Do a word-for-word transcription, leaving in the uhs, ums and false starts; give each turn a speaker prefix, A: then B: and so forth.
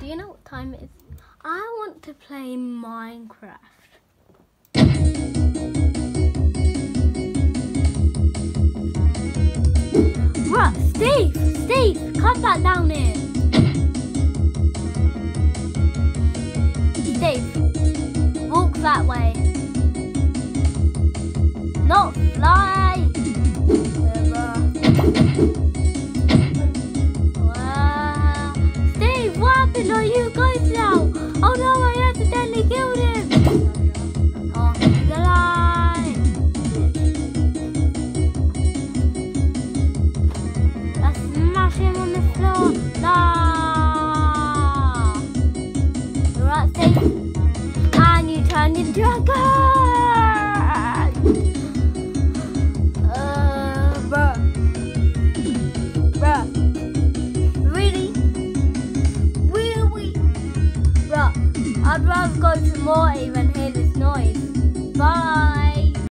A: do you know what time it is? I want to play Minecraft. Right, Steve, Steve, come back down here. Steve, walk that way. Not fly. Wow. Steve, what happened? Are you going now? Oh no, I accidentally killed him. Oh, he's alive. Let's smash him on the floor. Nah. Right, Steve. And you turned into a girl. I'd rather go to Morty than hear this noise.